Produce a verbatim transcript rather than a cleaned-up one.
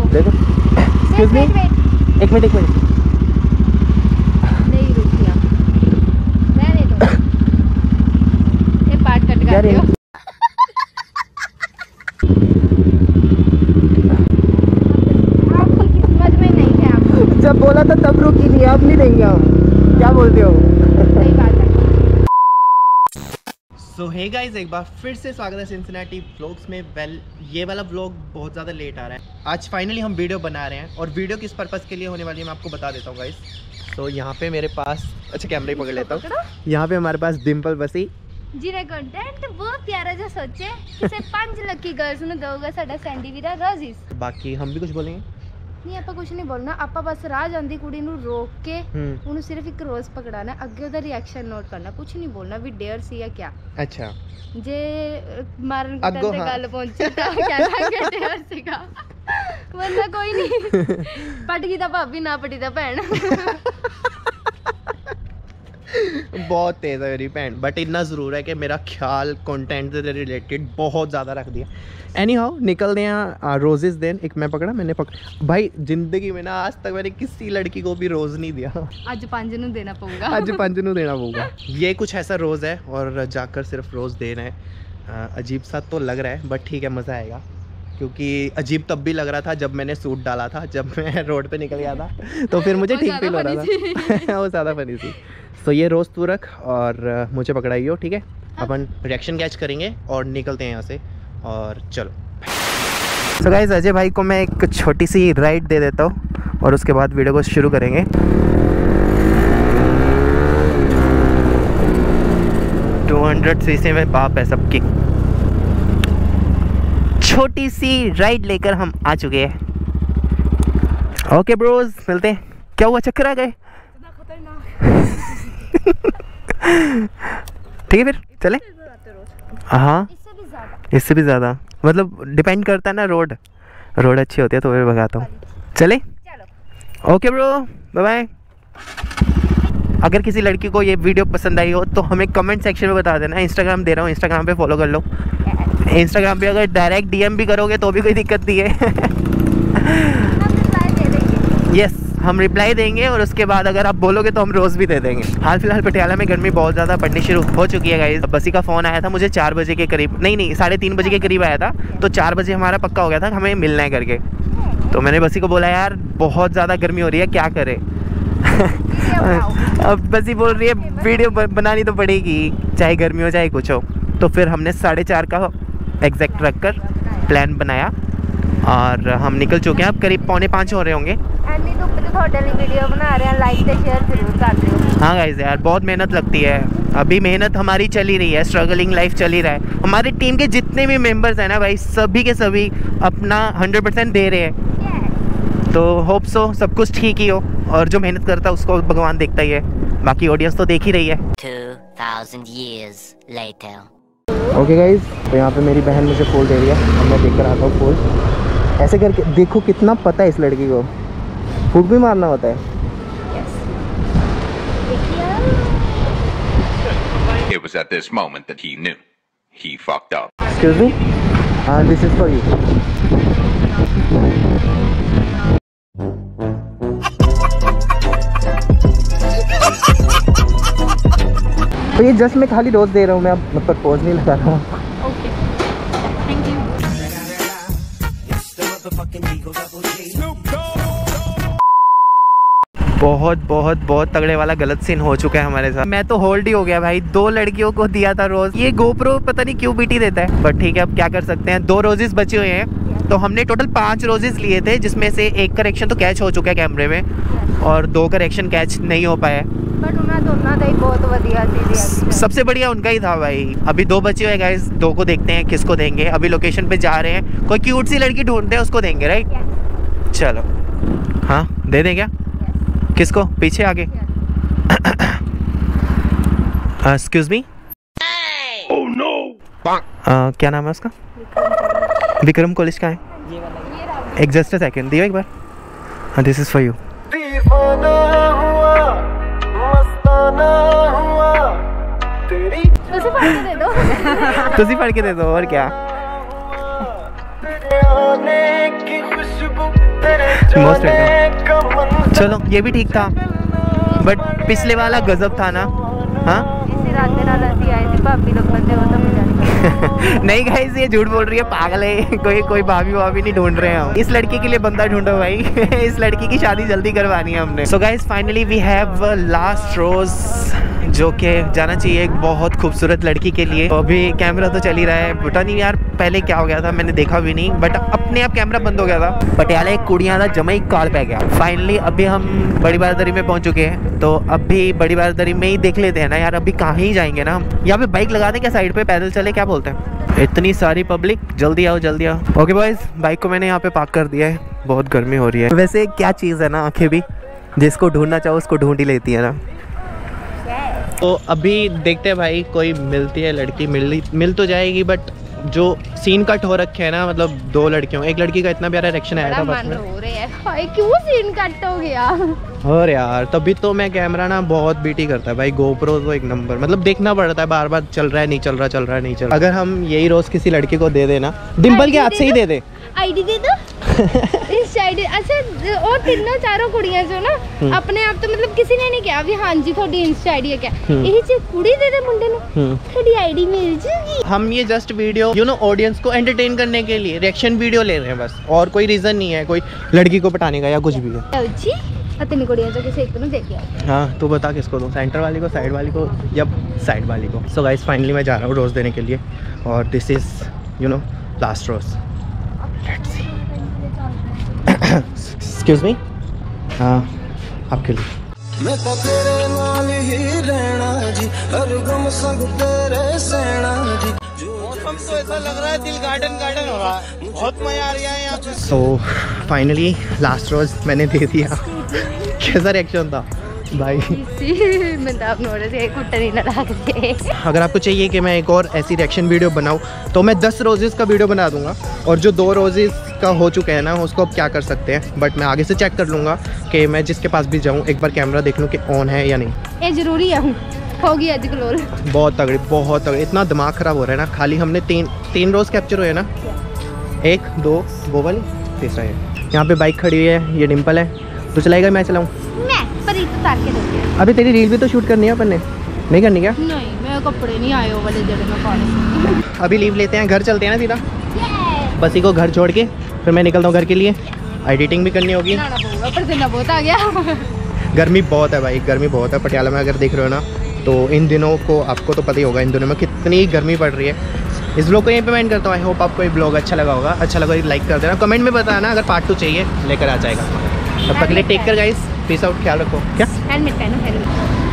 दे दो। Excuse me, एक minute एक मिनट। नहीं रुकिया, रहने दो, ये पार्ट कट कर दो। आपकी किस्मत में नहीं है। आप जब बोला था तब रुकी नहीं, अब नहीं देंगे हम। क्या बोलते हो? सही बात है। सो हे गाइस, एक बार फिर से स्वागत है सिंसिनेटी व्लॉग्स में। वेल ये वाला व्लॉग बहुत ज़्यादा लेट आ रहा है। आज फाइनली हम वीडियो बना रहे हैं और वीडियो किस पर्पज़ के लिए होने वाली है मैं आपको बता देता हूँ गाइस। तो यहाँ पे मेरे पास, अच्छा कैमरा ही पकड़ लेता हूँ। यहाँ पे हमारे पास डिम्पल बसी जिन्हें कंटेंट बहुत प्यारा जो सोचे किसे पांच लकी गर्ल्स ਨੂੰ ਦਊਗਾ ਸਾਡਾ ਸੈਂਡੀ ਵੀਰਾ ਰੋਜ਼ਿਸ। बाकी हम भी कुछ बोलेंगे नहीं, ਆਪਾਂ ਕੁਝ ਨਹੀਂ ਬੋਲਣਾ। ਆਪਾਂ ਬਸ ਰਾਹ ਜਾਂਦੀ ਕੁੜੀ ਨੂੰ ਰੋਕ ਕੇ ਉਹਨੂੰ ਸਿਰਫ ਇੱਕ ਰੋਜ਼ ਪਕੜਾਣਾ, ਅੱਗੇ ਉਹਦਾ ਰਿਐਕਸ਼ਨ ਨੋਟ ਕਰਨਾ, ਕੁਝ ਨਹੀਂ ਬੋਲਣਾ ਵੀ ਡੇਅਰ ਸੀ ਜਾਂ ਕਿਆ। अच्छा ਜੇ ਮਾਰਨ ਕੁੱਟਣ ਤੇ ਗੱਲ ਪਹੁੰਚੀ ਤਾਂ ਕਹਿਣਾਂਗੇ ਡੇਅਰ ਸੀਗਾ, ਵਰਨਾ ਕੋਈ ਨਹੀਂ। ਪਟ ਗਈ ਤਾਂ ਭਾਬੀ, ਨਾ ਪਟੀ ਤਾਂ ਭੈਣ। बहुत तेज़ है मेरी भैन, बट इतना ज़रूर है कि मेरा ख्याल कंटेंट से रिलेटेड बहुत ज़्यादा रख दिया। एनी हाउ निकलते हैं रोजेस देन। एक मैं पकड़ा, मैंने पकड़ा भाई। ज़िंदगी में ना आज तक मैंने किसी लड़की को भी रोज़ नहीं दिया। आज पांच नू देना पड़ेगा, आज पांच नू देना पड़ेगा। ये कुछ ऐसा रोज़ है और जाकर सिर्फ रोज़ देना है। अजीब सा तो लग रहा है बट ठीक है, मज़ा आएगा। क्योंकि अजीब तब भी लग रहा था जब मैंने सूट डाला था, जब मैं रोड पे निकल गया था तो फिर मुझे ठीक फील हो रहा था। वो ज़्यादा फनी थी। तो ये रोज़ तू रख और मुझे पकड़ाइयो, ठीक है? अपन रिएक्शन कैच करेंगे और निकलते हैं यहाँ से। और चलो सो गाइस, अजय भाई को मैं एक छोटी सी राइड दे देता हूँ और उसके बाद वीडियो को शुरू करेंगे। टू हंड्रेड सीसी में बाप है सबकी। छोटी सी राइड लेकर हम आ चुके हैं। ओके ब्रोज, मिलते हैं। क्या हुआ, चक्कर आ गए? ठीक है फिर चले। हाँ इससे भी ज़्यादा, मतलब डिपेंड करता है ना, रोड रोड अच्छी होती है तो फिर भगाता हूँ। चले ओके ब्रो, बाय बाय। अगर किसी लड़की को ये वीडियो पसंद आई हो तो हमें कमेंट सेक्शन में बता देना। इंस्टाग्राम दे रहा हूँ, इंस्टाग्राम पे फॉलो कर लो। इंस्टाग्राम पे अगर डायरेक्ट डीएम भी करोगे तो भी कोई दिक्कत नहीं है। यस, हम रिप्लाई देंगे और उसके बाद अगर आप बोलोगे तो हम रोज़ भी दे देंगे। हाल फिलहाल पटियाला में गर्मी बहुत ज़्यादा पड़नी शुरू हो चुकी है गाइस। बसी का फ़ोन आया था मुझे चार बजे के करीब, नहीं नहीं साढ़े तीन बजे के करीब आया था। तो चार बजे हमारा पक्का हो गया था हमें मिलना है करके। तो मैंने बसी को बोला यार बहुत ज़्यादा गर्मी हो रही है, क्या करें? अब बसी बोल रही है वीडियो बनानी तो पड़ेगी चाहे गर्मी हो चाहे कुछ हो। तो फिर हमने साढ़े चार का एग्जैक्ट रख कर प्लान बनाया और हम निकल चुके हैं। अब करीब पौने पाँच हो रहे होंगे। वीडियो बना रहे हैं, लाइक से शेयर जरूर कर दो। हाँ गाइस यार बहुत मेहनत लगती है। अभी मेहनत हमारी चल ही रही है, स्ट्रगलिंग लाइफ चल ही रहा है। हमारी टीम के जितने भी मेंबर्स हैं ना भाई, सभी के सभी अपना हंड्रेड परसेंट दे रहे हैं। तो होप सो सब कुछ ठीक ही हो और जो मेहनत करता है उसको भगवान देखता ही है। बाकी ऑडियंस तो देख ही रही है। two thousand years later. Okay guys, तो यहाँ पे मेरी बहन मुझे फूल दे रही है और मैं देख कर आता हूँ फूल। ऐसे करके देखो कितना पता है इस लड़की को, फूल भी मारना होता है। It was at this moment that he knew he fucked up. Excuse me? Uh, this is for you. तो ये जस्ट मैं खाली रोज दे रहा हूँ, मैं अब मतलब पोज नहीं लगा रहा हूँ। Okay thank you. बहुत बहुत बहुत तगड़े वाला गलत सीन हो चुका है हमारे साथ। मैं तो होल्ड ही हो गया भाई। दो लड़कियों को दिया था रोज, ये गोप्रो पता नहीं क्यों बीटी देता है, बट ठीक है अब क्या कर सकते हैं। दो रोजेस बचे हुए हैं तो हमने टोटल पांच रोजेस लिए थे, जिसमें से एक करेक्शन तो कैच हो चुका है कैमरे में और दो करेक्शन कैच नहीं हो पाया। बट उन्हें दोनों का ही बहुत बढ़िया सी, सबसे बढ़िया उनका ही था भाई। अभी दो बचे हुए गाइस, दो को देखते हैं किसको देंगे। अभी लोकेशन पे जा रहे हैं, कोई क्यूट सी लड़की ढूंढते हैं उसको देंगे, राइट? चलो हाँ दे दें क्या? किसको? पीछे आगे? एक्सक्यूज मी, क्या नाम है उसका? विक्रम कॉलेज का है। एक जस्ट सेकंड दियो एक बार। हाँ दिस इज फॉर यू। तुसी फाड़ के दे दो। तुसी फाड़ के दे दो और क्या। Most welcome. चलो ये भी ठीक था, बट पिछले वाला गजब था ना। हाँ इसी रात में रात ऐसी आई थी भाभी लोग बंदे वो तो मुझे नहीं गाइस, ये झूठ बोल रही है, पागल है। कोई कोई भाभी भाभी नहीं ढूंढ रहे हैं हम। इस लड़की के लिए बंदा ढूंढो भाई। इस लड़की की शादी जल्दी करवानी है हमने। So guys finally we have last rose, जो कि जाना चाहिए एक बहुत खूबसूरत लड़की के लिए। तो अभी कैमरा तो चल ही रहा है, पता नहीं यार पहले क्या हो गया था, मैंने देखा भी नहीं, बट अपने आप कैमरा बंद हो गया था। पटियाला एक कुड़ियाँ था जमा ही कार पे गया। फाइनली अभी हम बड़ी बारदरी में पहुंच चुके हैं, तो अभी बड़ी बारदरी में ही देख लेते हैं ना यार, अभी कहाँ ही जाएंगे ना हम। यहाँ पे बाइक लगा दें क्या साइड पे, पैदल चले, क्या बोलते हैं? इतनी सारी पब्लिक, जल्दी आओ जल्दी आओ। ओके बॉयज, बाइक को मैंने यहाँ पे पार्क कर दिया है, बहुत गर्मी हो रही है। वैसे क्या चीज़ है ना, आंखें भी जिसको ढूंढना चाहो उसको ढूंढ ही लेती है ना। तो अभी देखते हैं भाई, कोई मिलती है लड़की, मिल मिल तो जाएगी, बट जो सीन कट हो रखे है ना, मतलब दो लड़कियों, एक लड़की का इतना प्यारा रिएक्शन आया था बस में। हो रहे हैं हाय, क्यों सीन कट हो गया? और यार तभी तो मैं कैमरा ना बहुत बीटी करता है भाई, गोप्रो तो एक नंबर, मतलब देखना पड़ता है बार बार, चल रहा है नहीं चल रहा, चल रहा है नहीं चल रहा। अगर हम यही रोज किसी लड़की को दे देना, डिम्पल के हाथ से ही दे दे, आईडी दे दो। इस आईडी अच्छा, और तीनों चारों कुड़ियां जो ना अपने आप तो मतलब किसी ने नहीं किया भी हाँ जी थोड़ी इंस्टा आईडी है क्या, यही चीज कुड़ी दे दे मुंडे नु, थोड़ी आईडी मिल जाएगी। हम ये just video you know audience को एंटरटेन करने के लिए रिएक्शन वीडियो ले रहे हैं बस, और कोई रीजन नहीं है कोई लड़की को पटाने का या कुछ भी है। जी अतनी कुड़ियां जो किसी एक को देख लिया। हाँ तू बता किसको दूँ, सेंटर वाली को, साइड वाली को, या साइड वाली को। सो गाइस फाइनली मैं जा रहा हूँ रोज़ देने के लिए, और this is you know last rose. Let's see. Excuse me, हाँ आपके लिए। मैं तो तेरे नाल ही रहना जी, हर गम संग तेरे सहना जी। मौसम तो ऐसा लग रहा है दिल गार्डन गार्डन हो रहा है, बहुत मजा आ रहा है यहाँ पे। सो फाइनली लास्ट रोज मैंने दे दिया। कैसा रिएक्शन था भाई? मैं तो आप नोटिस एक कुट्टनी ना लगा के। अगर आपको चाहिए कि मैं एक और ऐसी रिएक्शन वीडियो बनाऊं, तो मैं दस रोजेस का वीडियो बना दूंगा, और जो दो रोजेस का हो चुके हैं ना उसको अब क्या कर सकते हैं, बट मैं आगे से चेक कर लूँगा कि मैं जिसके पास भी जाऊँ एक बार कैमरा देख लूँ कि ऑन है या नहीं। ये जरूरी है, होगी आज ग्लोल। बहुत तगड़ी, बहुत तगड़ी, इतना दिमाग ख़राब हो रहा है ना। खाली हमने तीन तीन रोज़ कैप्चर हुए ना, एक दो वो वाली, तीसरा है। यहाँ पे बाइक खड़ी हुई है, ये डिम्पल है, तो चलाएगा मैं चलाऊँ? मैं पर ये तो तार के दूँगी। अभी तेरी रील भी तो शूट करनी है अपन ने, नहीं करनी क्या? नहीं मेरे कपड़े नहीं आए वो वाले जड़े में कौन। अभी लीव लेते हैं, घर चलते हैं ना सीधा, बस इको घर छोड़ के फिर मैं निकलता हूँ घर के लिए। एडिटिंग भी करनी होगी, पसीना बहुत आ गया। गर्मी बहुत है भाई, गर्मी बहुत है पटियाला में। अगर देख रहे हो ना तो इन दिनों को आपको तो पता ही होगा इन दिनों में कितनी गर्मी पड़ रही है। इस ब्लॉग को यहीं पे एंड करता हूँ। आई होप आपको ये ब्लॉग अच्छा लगा होगा, अच्छा लगा लाइक कर देना, कमेंट में बताना, अगर पार्ट टू चाहिए लेकर आ जाएगा। तब तक के लिए take care guys, peace out, ख्याल रखो। क्या हेलमेट पहनो, हेलमेट।